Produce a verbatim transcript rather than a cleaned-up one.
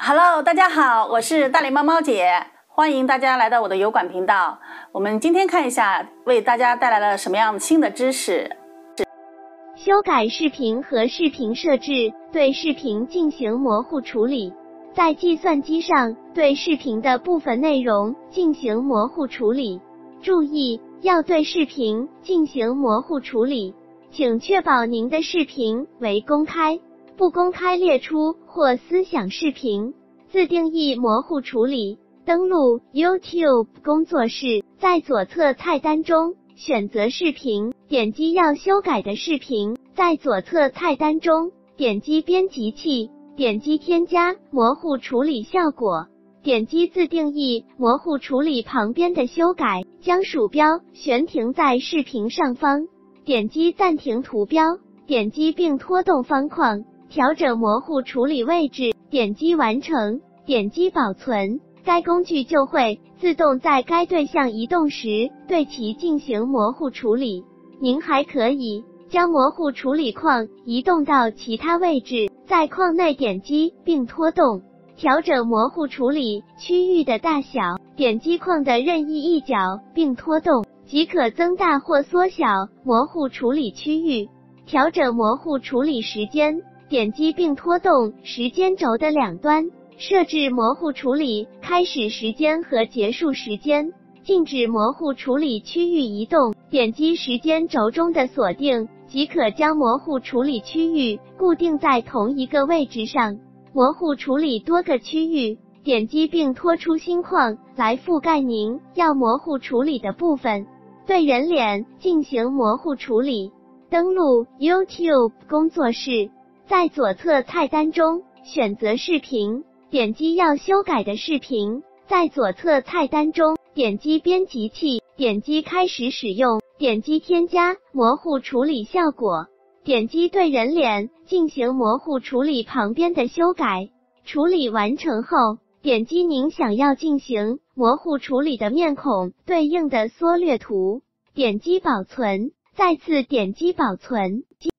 Hello， 大家好，我是大脸猫猫姐，欢迎大家来到我的油管频道。我们今天看一下，为大家带来了什么样新的知识。 修改视频和视频设置，对视频进行模糊处理。在计算机上对视频的部分内容进行模糊处理。注意，要对视频进行模糊处理，请确保您的视频为公开、不公开列出或思想视频。自定义模糊处理，登录 YouTube 工作室，在左侧菜单中选择视频，点击要修改的视频，在左侧菜单中点击编辑器，点击添加模糊处理效果，点击自定义模糊处理旁边的修改，将鼠标悬停在视频上方，点击暂停图标，点击并拖动方框，调整模糊处理位置，点击完成，点击保存，该工具就会自动在该对象移动时对其进行模糊处理。您还可以将模糊处理框移动到其他位置，在框内点击并拖动，调整模糊处理区域的大小，点击框的任意一角并拖动，即可增大或缩小模糊处理区域。调整模糊处理时间，点击并拖动时间轴的两端，设置模糊处理开始时间和结束时间。禁止模糊处理区域移动，点击时间轴中的锁定，即可将模糊处理区域固定在同一个位置上。模糊处理多个区域，点击并拖出新框来覆盖您要模糊处理的部分。对人脸进行模糊处理，登录 YouTube 工作室，在左侧菜单中选择视频，点击要修改的视频，在左侧菜单中点击编辑器，点击开始使用，点击添加模糊处理效果，点击对人脸进行模糊处理旁边的修改。处理完成后，点击您想要进行模糊处理的面孔对应的缩略图，点击保存，再次点击保存。